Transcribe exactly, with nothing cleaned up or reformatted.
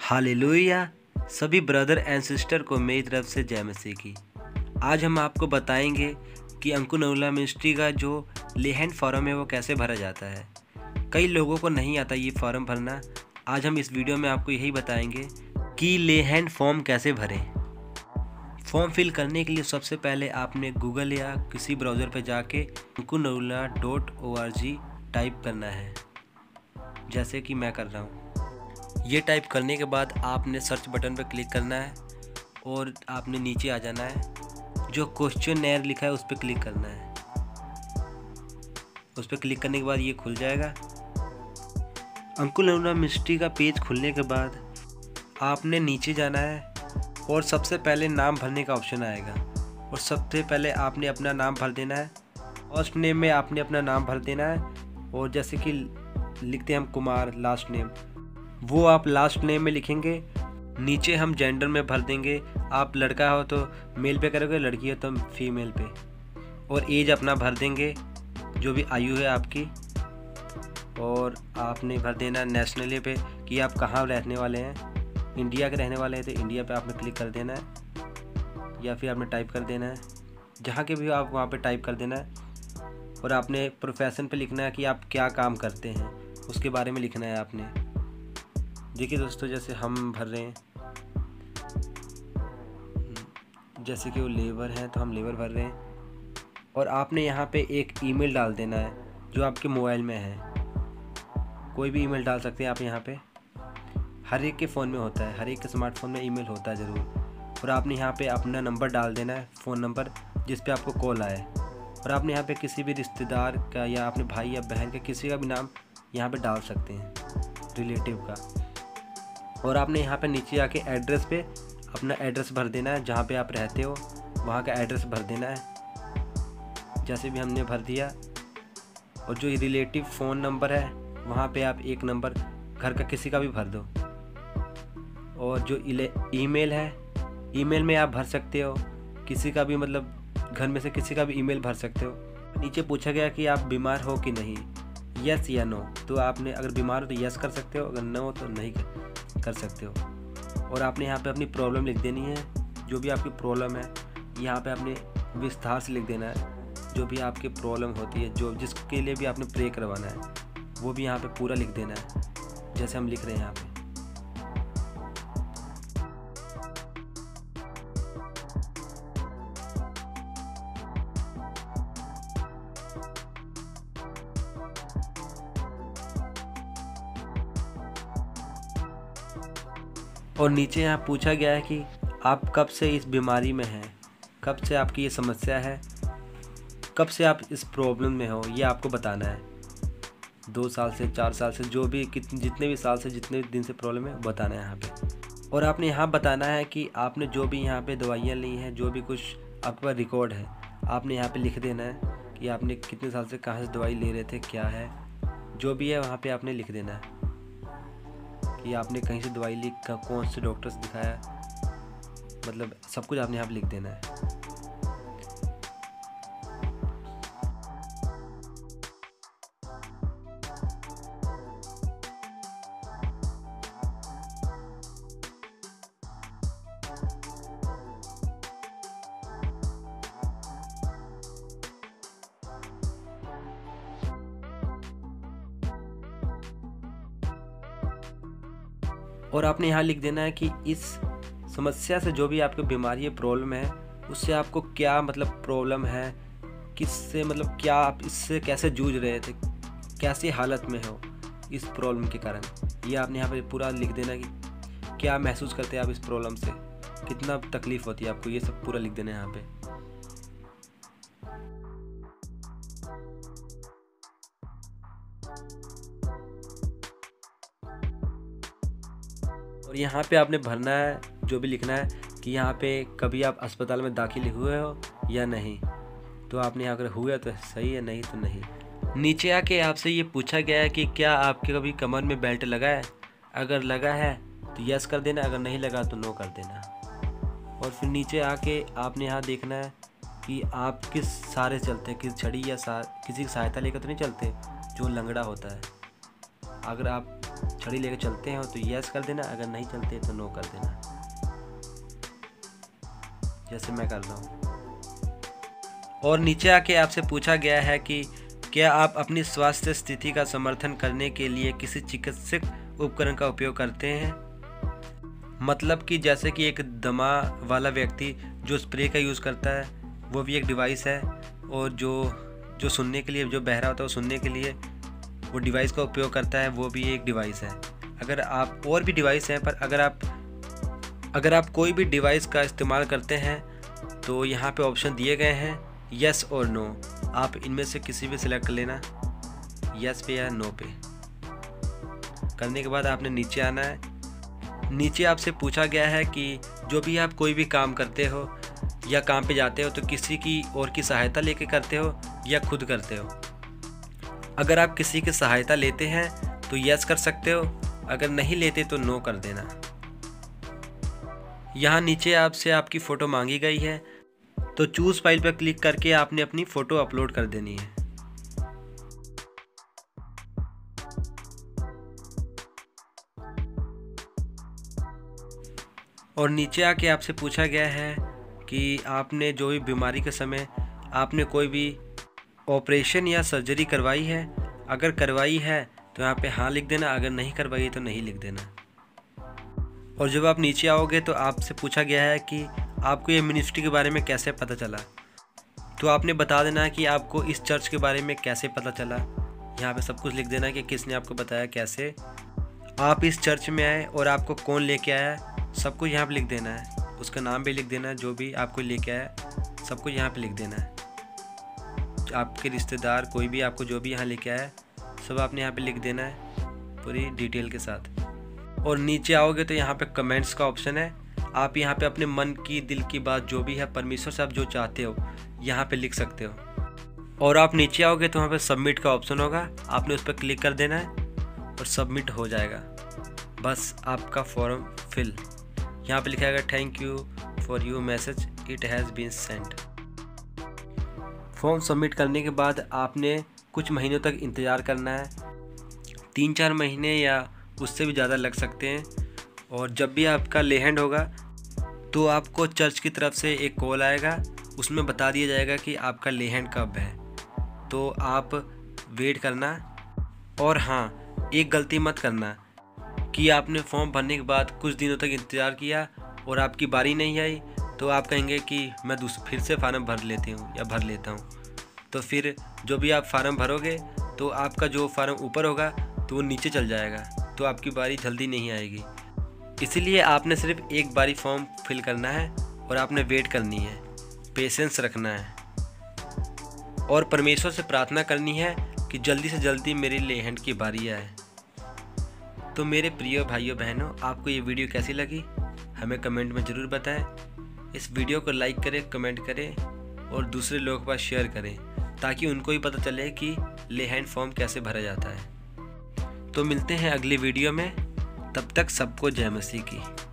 Hallelujah. सभी brother and sister को मेरी तरफ से जय मसीह की। आज हम आपको बताएंगे कि अंकुर नरूला मिनिस्ट्री का जो लेहैंड फॉर्म है वो कैसे भरा जाता है। कई लोगों को नहीं आता ये फॉर्म भरना। आज हम इस वीडियो में आपको यही बताएंगे कि लेहैंड फॉर्म कैसे भरें। फॉर्म फिल करने के लिए सबसे पहले आपने गूगल या किसी ब्राउज़र पर जाके Ankur Narula dot O R G type करना है, जैसे कि मैं कर रहा हूँ। ये टाइप करने के बाद आपने सर्च बटन पर क्लिक करना है और आपने नीचे आ जाना है। जो क्वेश्चनर लिखा है उस पर क्लिक करना है। उस पर क्लिक करने के बाद ये खुल जाएगा। अंकुर नरूला मिनिस्ट्री का पेज खुलने के बाद आपने नीचे जाना है और सबसे पहले नाम भरने का ऑप्शन आएगा और सबसे पहले आपने अपना नाम भर देना है। फर्स्ट नेम में आपने अपना नाम भर देना है और जैसे कि लिखते हैं हम कुमार, लास्ट नेम वो आप लास्ट नेम में लिखेंगे। नीचे हम जेंडर में भर देंगे। आप लड़का हो तो मेल पे करोगे, लड़की हो तो फीमेल पे। और एज अपना भर देंगे, जो भी आयु है आपकी। और आपने भर देना नेशनली पे कि आप कहाँ रहने वाले हैं। इंडिया के रहने वाले हैं तो इंडिया पे आपने क्लिक कर देना है या फिर आपने टाइप कर देना है। जहाँ के भी आप वहाँ पे टाइप कर देना है। और आपने प्रोफेशन पे लिखना है कि आप क्या काम करते हैं, उसके बारे में लिखना है आपने। देखिए दोस्तों, जैसे हम भर रहे हैं, जैसे कि वो लेबर है तो हम लेबर भर रहे हैं। और आपने यहाँ पे एक ईमेल डाल देना है जो आपके मोबाइल में है। कोई भी ईमेल डाल सकते हैं आप यहाँ पे। हर एक के फ़ोन में होता है, हर एक के स्मार्टफोन में ईमेल होता है ज़रूर। और आपने यहाँ पे अपना नंबर डाल देना है, फ़ोन नंबर जिस पे आपको कॉल आए। और आपने यहाँ पे किसी भी रिश्तेदार का या अपने भाई या बहन का किसी का भी नाम यहाँ पे डाल सकते हैं, रिलेटिव का। और आपने यहाँ पे नीचे आके एड्रेस पे अपना एड्रेस भर देना है, जहाँ पे आप रहते हो वहाँ का एड्रेस भर देना है, जैसे भी हमने भर दिया। और जो रिलेटिव फ़ोन नंबर है वहाँ पे आप एक नंबर घर का किसी का भी भर दो। और जो ईमेल है, ईमेल में आप भर सकते हो किसी का भी, मतलब घर में से किसी का भी ईमेल भर सकते हो। नीचे पूछा गया कि आप बीमार हो कि नहीं, यस या नो। तो आपने अगर बीमार हो तो यस कर सकते हो, अगर नो हो तो नहीं कर सकते हो। और आपने यहाँ पे अपनी प्रॉब्लम लिख देनी है, जो भी आपकी प्रॉब्लम है यहाँ पे आपने विस्तार से लिख देना है। जो भी आपकी प्रॉब्लम होती है, जो जिसके लिए भी आपने प्रे करवाना है, वो भी यहाँ पे पूरा लिख देना है, जैसे हम लिख रहे हैं यहाँ पे। और नीचे यहाँ पूछा गया है कि आप कब से इस बीमारी में हैं, कब से आपकी ये समस्या है, कब से आप इस प्रॉब्लम में हो, ये आपको बताना है। दो साल से, चार साल से, जो भी कितने जितने भी साल से, जितने दिन से प्रॉब्लम है बताना है यहाँ पे। और आपने यहाँ बताना है कि आपने जो भी यहाँ पे दवाइयाँ ली हैं, जो भी कुछ आपके पास रिकॉर्ड है, आपने यहाँ पे लिख देना है कि आपने कितने साल से कहाँ से दवाई ले रहे थे, क्या है, जो भी है वहाँ पर आपने लिख देना है कि आपने कहीं से दवाई ली, कौन से डॉक्टर से दिखाया, मतलब सब कुछ आपने यहाँ पे लिख देना है। और आपने यहाँ लिख देना है कि इस समस्या से, जो भी आपकी बीमारी है, प्रॉब्लम है, उससे आपको क्या मतलब प्रॉब्लम है, किससे मतलब क्या आप इससे कैसे जूझ रहे थे, कैसी हालत में हो इस प्रॉब्लम के कारण। ये आपने यहाँ पे पूरा लिख देना है कि क्या महसूस करते हैं आप इस प्रॉब्लम से, कितना तकलीफ़ होती है आपको, ये सब पूरा लिख देना है यहाँ पे। और यहाँ पे आपने भरना है, जो भी लिखना है कि यहाँ पे कभी आप अस्पताल में दाखिल हुए हो या नहीं। तो आपने यहाँ अगर हुए तो सही है, नहीं तो नहीं। नीचे आके आपसे ये पूछा गया है कि क्या आपके कभी कमर में बेल्ट लगा है। अगर लगा है तो यस कर देना, अगर नहीं लगा तो नो कर देना। और फिर नीचे आके आपने यहाँ देखना है कि आप किस सहारे चलते हैं, किस छड़ी या सा, किसी की सहायता लेकर तो नहीं चलते, जो लंगड़ा होता है। अगर आप छड़ी लेके चलते हैं तो यस कर देना, अगर नहीं चलते तो नो कर देना, जैसे मैं कर रहा हूँ। और नीचे आके आपसे पूछा गया है कि क्या आप अपनी स्वास्थ्य स्थिति का समर्थन करने के लिए किसी चिकित्सक उपकरण का उपयोग करते हैं। मतलब कि जैसे कि एक दमा वाला व्यक्ति जो स्प्रे का यूज़ करता है वो भी एक डिवाइस है, और जो जो सुनने के लिए, जो बहरा होता है वो सुनने के लिए वो डिवाइस का उपयोग करता है, वो भी एक डिवाइस है। अगर आप और भी डिवाइस हैं, पर अगर आप अगर आप कोई भी डिवाइस का इस्तेमाल करते हैं तो यहाँ पे ऑप्शन दिए गए हैं यस और नो, आप इनमें से किसी भी सिलेक्ट कर लेना, यस पे या नो पे। करने के बाद आपने नीचे आना है। नीचे आपसे पूछा गया है कि जो भी आप कोई भी काम करते हो या काम पे जाते हो तो किसी की और की सहायता लेके करते हो या खुद करते हो। अगर आप किसी की सहायता लेते हैं तो यस कर सकते हो, अगर नहीं लेते तो नो कर देना। यहाँ नीचे आपसे आपकी फ़ोटो मांगी गई है, तो चूज़ फाइल पर क्लिक करके आपने अपनी फ़ोटो अपलोड कर देनी है। और नीचे आके आपसे पूछा गया है कि आपने जो भी बीमारी के समय आपने कोई भी ऑपरेशन या सर्जरी करवाई है, अगर करवाई है तो यहाँ पे हाँ लिख देना, अगर नहीं करवाई है तो नहीं लिख देना। और जब आप नीचे आओगे तो आपसे पूछा गया है कि आपको ये मिनिस्ट्री के बारे में कैसे पता चला, तो आपने बता देना है कि आपको इस चर्च के बारे में कैसे पता चला। यहाँ पे सब कुछ लिख देना कि किसने आपको बताया, कैसे आप इस चर्च में आए और आपको कौन लेके आया, सब कुछ यहाँ पे लिख देना है। उसका नाम भी लिख देना है, जो भी आपको लेके आया सब कुछ यहाँ पे लिख देना है। आपके रिश्तेदार कोई भी आपको जो भी यहाँ लेके आया सब आपने यहाँ पे लिख देना है पूरी डिटेल के साथ। और नीचे आओगे तो यहाँ पे कमेंट्स का ऑप्शन है, आप यहाँ पे अपने मन की दिल की बात जो भी है परमेश्वर से आप जो चाहते हो यहाँ पे लिख सकते हो। और आप नीचे आओगे तो वहाँ पे सबमिट का ऑप्शन होगा, आपने उस पर क्लिक कर देना है और सबमिट हो जाएगा। बस आपका फॉर्म फिल, यहाँ पे लिखा है thank you for you message it has been sent. Form submit करने के बाद आपने कुछ महीनों तक इंतज़ार करना है, तीन चार महीने या उससे भी ज़्यादा लग सकते हैं। और जब भी आपका लेहैंड होगा तो आपको चर्च की तरफ से एक कॉल आएगा, उसमें बता दिया जाएगा कि आपका लेहैंड कब है, तो आप वेट करना। और हाँ, एक गलती मत करना कि आपने फॉर्म भरने के बाद कुछ दिनों तक इंतज़ार किया और आपकी बारी नहीं आई तो आप कहेंगे कि मैं दूसरे फिर से फार्म भर लेती हूँ या भर लेता हूँ, तो फिर जो भी आप फार्म भरोगे तो आपका जो फार्म ऊपर होगा तो वो नीचे चल जाएगा, तो आपकी बारी जल्दी नहीं आएगी। इसीलिए आपने सिर्फ एक बारी फॉर्म फिल करना है और आपने वेट करनी है, पेशेंस रखना है और परमेश्वर से प्रार्थना करनी है कि जल्दी से जल्दी मेरी लेहैंड की बारी आए। तो मेरे प्रिय भाइयों बहनों, आपको ये वीडियो कैसी लगी हमें कमेंट में ज़रूर बताएं। इस वीडियो को लाइक करें, कमेंट करें और दूसरे लोगों के पास शेयर करें ताकि उनको भी पता चले कि लेहैंड फॉर्म कैसे भरा जाता है। तो मिलते हैं अगली वीडियो में, तब तक सबको जय मसीह की।